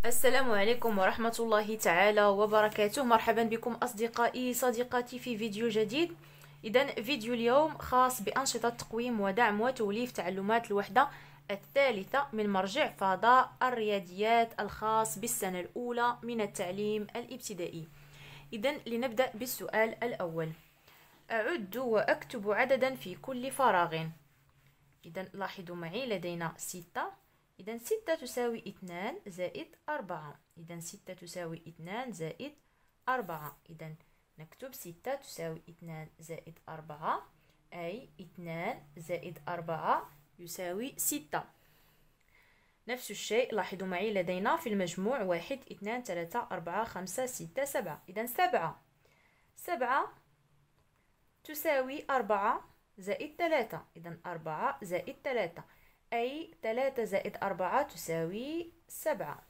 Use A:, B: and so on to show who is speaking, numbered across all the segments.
A: السلام عليكم ورحمة الله تعالى وبركاته. مرحبا بكم أصدقائي صديقاتي في فيديو جديد. إذن فيديو اليوم خاص بأنشطة تقويم ودعم وتوليف تعلمات الوحدة الثالثة من مرجع فضاء الرياضيات الخاص بالسنة الأولى من التعليم الابتدائي. إذن لنبدأ بالسؤال الأول: أعد وأكتب عددا في كل فراغ. إذن لاحظوا معي لدينا 6. إذن 6 تساوي 2 زائد 4. إذن 6 تساوي 2 زائد 4. إذن نكتب 6 تساوي 2 زائد 4، أي 2 زائد 4 يساوي 6. نفس الشيء لاحظوا معي لدينا في المجموع 1 2 3 4 5 6 7. إذن 7 تساوي 4 زائد 3. إذن 4 زائد 3، أي 3 زائد 4 تساوي 7.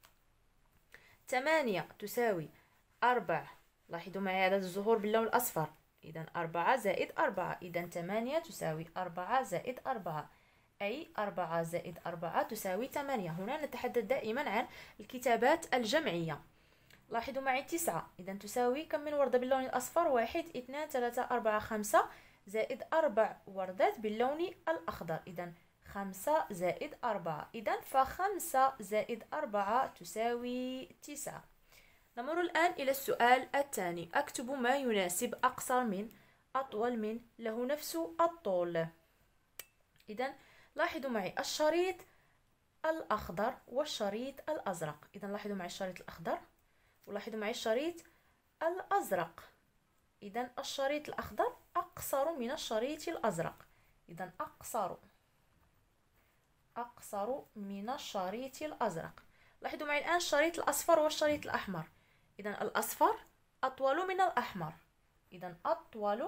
A: 8 تساوي 4. لاحظوا معي عدد الزهور باللون الأصفر. إذن 4 زائد 4. إذن 8 تساوي 4 زائد 4، أي 4 زائد 4 تساوي 8. هنا نتحدث دائما عن الكتابات الجمعية. لاحظوا معي 9. إذن تساوي كم من وردة باللون الأصفر؟ 1 2 3 4 5 زائد 4 وردات باللون الأخضر. إذن 5 زائد 4. إذن ف5 زائد 4 تساوي 9. نمر الآن إلى السؤال الثاني: أكتب ما يناسب أقصر من أطول من له نفس الطول. إذن لاحظوا معي الشريط الأخضر والشريط الأزرق. إذن لاحظوا معي الشريط الأخضر ولاحظوا معي الشريط الأزرق. إذن الشريط الأخضر أقصر من الشريط الأزرق. إذن أقصر من الشريط الأزرق. لاحظوا معي الآن الشريط الأصفر والشريط الأحمر. إذن الأصفر أطول من الأحمر. إذن أطول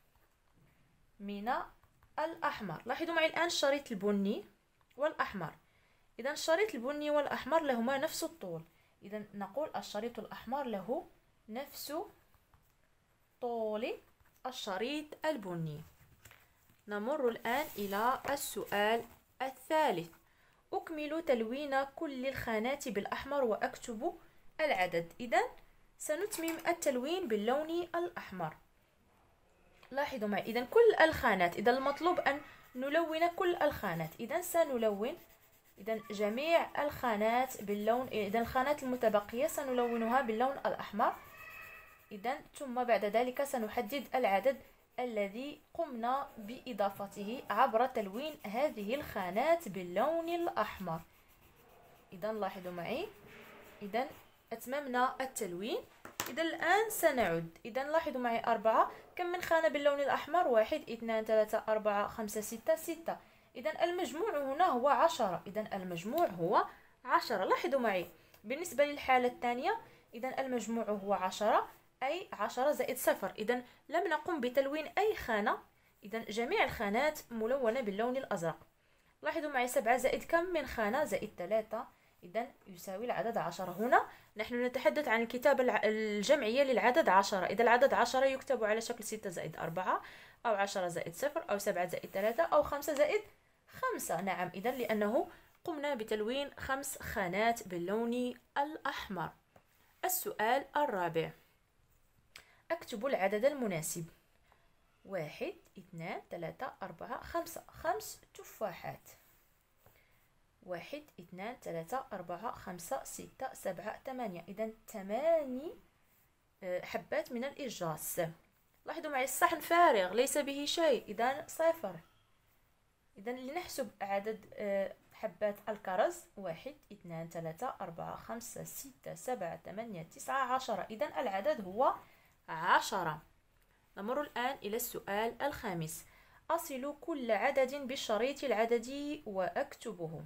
A: من الأحمر. لاحظوا معي الآن الشريط البني والأحمر. إذن الشريط البني والأحمر لهما نفس الطول. إذن نقول الشريط الأحمر له نفس طول الشريط البني. نمر الآن إلى السؤال الثالث: أكمل تلوين كل الخانات بالأحمر وأكتب العدد. إذن سنتمم التلوين باللون الأحمر. لاحظوا معي إذن كل الخانات. إذن المطلوب أن نلون كل الخانات. إذن سنلون جميع الخانات باللون. إذن الخانات المتبقية سنلونها باللون الأحمر. إذن ثم بعد ذلك سنحدد العدد الذي قمنا بإضافته عبر تلوين هذه الخانات باللون الأحمر. إذن لاحظوا معي إذن أتممنا التلوين. إذن الآن سنعد. إذن لاحظوا معي 4. كم من خانة باللون الأحمر؟ 1 2 3 4 5 6. إذن المجموع هنا هو 10. إذن المجموع هو 10. لاحظوا معي بالنسبة للحالة الثانية إذن المجموع هو 10، أي 10 زائد 0. إذن لم نقم بتلوين أي خانة. إذن جميع الخانات ملونة باللون الأزرق. لاحظوا معي 7 زائد كم من خانة؟ زائد 3. إذن يساوي العدد 10. هنا نحن نتحدث عن الكتابة الجمعية للعدد 10. إذا العدد 10 يكتب على شكل 6 زائد 4 أو 10 زائد 0 أو 7 زائد 3 أو 5 زائد 5. نعم، إذن لأنه قمنا بتلوين 5 خانات باللون الأحمر. السؤال الرابع: أكتب العدد المناسب. 1 2 3 4 5. 5 تفاحات. 1 2 3 4 5 6 7 8. إذن 8 حبات من الإجاص. لاحظوا معي الصحن فارغ ليس به شيء. إذن 0. إذن لنحسب عدد حبات الكرز: 1 2 3 4 5 6 7 8 9 10. إذن العدد هو 10. نمر الآن إلى السؤال الخامس: أصل كل عدد بالشريط العددي وأكتبه.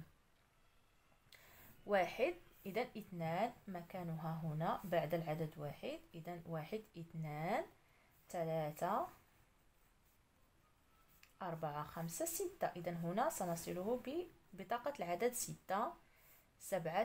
A: 1. إذن 2 مكانها هنا بعد العدد 1. إذن 1 2 3 4 5 6. إذن هنا سنصله ببطاقة العدد 6 7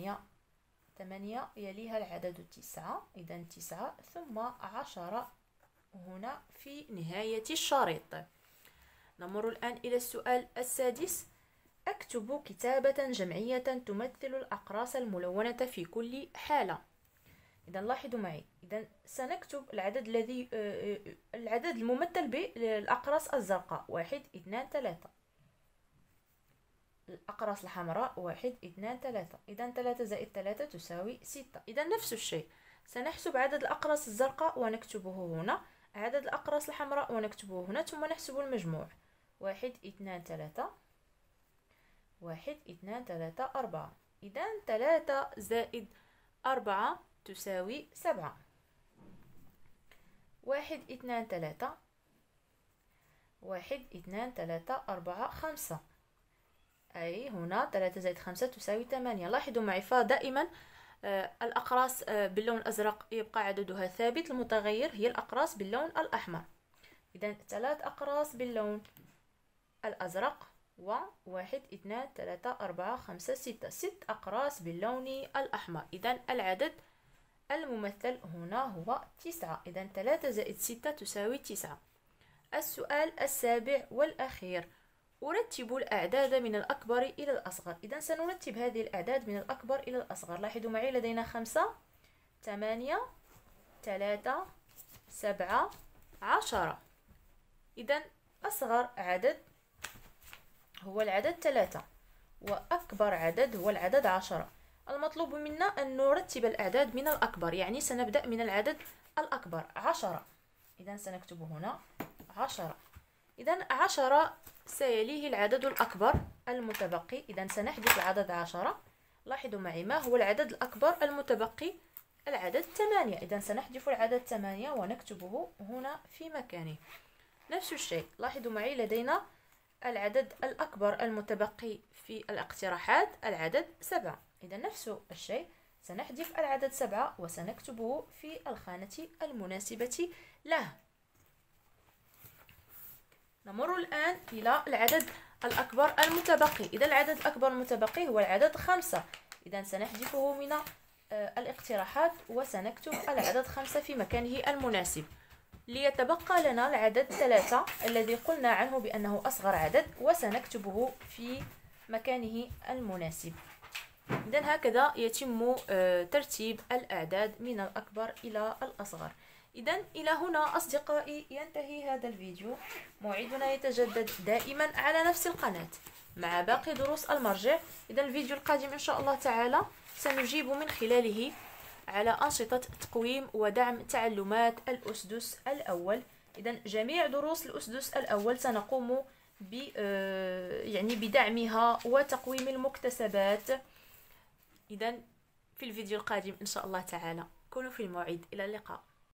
A: 8 يليها العدد 9. إذن 9 ثم 10 هنا في نهاية الشريط. نمر الآن إلى السؤال السادس: أكتب كتابة جمعية تمثل الأقراص الملونة في كل حالة. إذا لاحظوا معي، إذا سنكتب العدد الممثل بالأقراص الزرقاء 1 2 3. الأقراص الحمراء 1 2 3. إذا 3 زائد 3 تساوي 6. إذا نفس الشيء، سنحسب عدد الأقراص الزرقاء ونكتبه هنا، عدد الأقراص الحمراء ونكتبه هنا، ثم نحسب المجموع 1 2 3 1 2 3 4. إذا 3 زائد 4 تساوي 7. 1 2 3 1 2 3 4 5. أي هنا 3 زائد 5 تساوي 8. لاحظوا معي، فدائما الأقراص باللون الأزرق يبقى عددها ثابت، المتغير هي الأقراص باللون الأحمر. إذا 3 أقراص باللون الأزرق و1 2 3 4 5 6. 6 أقراص باللون الأحمر. إذا العدد الممثل هنا هو 9. إذا 3 زائد 6 تساوي 9. السؤال السابع والأخير: أرتب الأعداد من الأكبر إلى الأصغر. إذا سنرتب هذه الأعداد من الأكبر إلى الأصغر. لاحظوا معي، لدينا 5 8 3 7 10. إذا أصغر عدد هو العدد 3 وأكبر عدد هو العدد 10. المطلوب منا أن نرتب الأعداد من الأكبر، يعني سنبدأ من العدد الأكبر 10. إذا سنكتب هنا 10. إذا 10 سيليه العدد الأكبر المتبقي. إذا سنحذف العدد 10. لاحظوا معي، ما هو العدد الأكبر المتبقي؟ العدد 8. إذا سنحذف العدد 8 ونكتبه هنا في مكانه. نفس الشيء، لاحظوا معي، لدينا العدد الأكبر المتبقي في الاقتراحات العدد 7. إذا نفس الشيء، سنحذف العدد 7 وسنكتبه في الخانة المناسبة له. نمر الآن إلى العدد الأكبر المتبقي. إذا العدد الأكبر المتبقي هو العدد 5. إذا سنحذفه من الاقتراحات وسنكتب العدد 5 في مكانه المناسب، ليتبقى لنا العدد 3 الذي قلنا عنه بأنه أصغر عدد، وسنكتبه في مكانه المناسب. إذا هكذا يتم ترتيب الأعداد من الأكبر إلى الأصغر. إذا إلى هنا أصدقائي ينتهي هذا الفيديو. موعدنا يتجدد دائما على نفس القناة مع باقي دروس المرجع. إذا الفيديو القادم إن شاء الله تعالى سنجيب من خلاله على أنشطة تقويم ودعم تعلمات الأسدس الأول. إذا جميع دروس الأسدس الأول سنقوم بدعمها وتقويم المكتسبات. إذا في الفيديو القادم إن شاء الله تعالى كونوا في الموعد. إلى اللقاء.